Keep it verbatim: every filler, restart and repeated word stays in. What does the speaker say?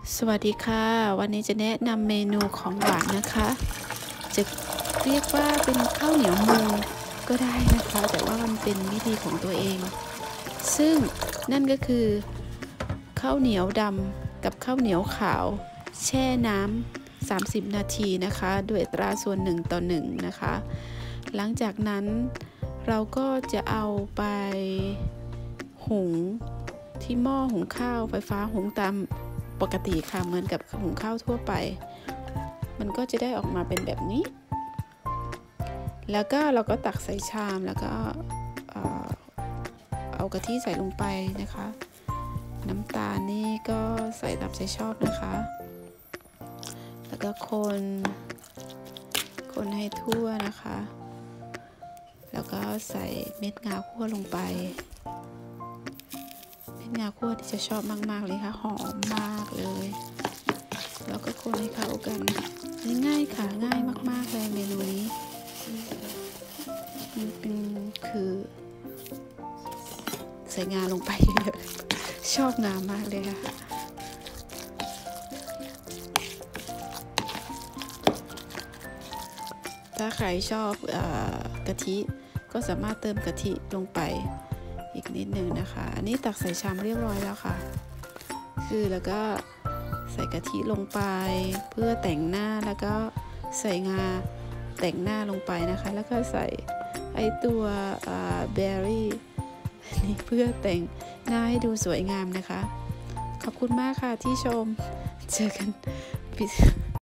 สวัสดีค่ะวันนี้จะแนะนำเมนูของหวานนะคะจะเรียกว่าเป็นข้าวเหนียวมูก็ได้นะคะแต่ว่ามันเป็นวิธีของตัวเองซึ่งนั่นก็คือข้าวเหนียวดำกับข้าวเหนียวขาวแช่น้ำสามสิบนาทีนะคะด้วยอัตราส่วนหนึ่งต่อหนึ่งนะคะหลังจากนั้นเราก็จะเอาไปหุงที่หม้อหุงข้าวไฟฟ้าหุงตามปกติค่ะเหมือนกับหุงข้าวทั่วไปมันก็จะได้ออกมาเป็นแบบนี้แล้วก็เราก็ตักใส่ชามแล้วก็เอากะทิใส่ลงไปนะคะน้ำตาลนี่ก็ใส่ตามใจชอบนะคะแล้วก็คนคนให้ทั่วนะคะแล้วก็ใส่เม็ดงาคั่วลงไปเม็ดงาคั่วที่จะชอบมากๆเลยค่ะหอมมากเลยแล้วก็คนให้เข้ากันง่ายๆค่ะง่ายมากๆเลยเมนูนี้มันเป็นคือใส่งาลงไปเยอะชอบงามากเลยค่ะถ้าใครชอบกะทิก็สามารถเติมกะทิลงไปอีกนิดนึงนะคะอันนี้ตักใส่ชามเรียบร้อยแล้วค่ะคือแล้วก็ใส่กะทิลงไปเพื่อแต่งหน้าแล้วก็ใส่งาแต่งหน้าลงไปนะคะแล้วก็ใส่ไอตัวเบอร์รี่นี่เพื่อแต่งหน้าให้ดูสวยงามนะคะขอบคุณมากค่ะที่ชมเจอกัน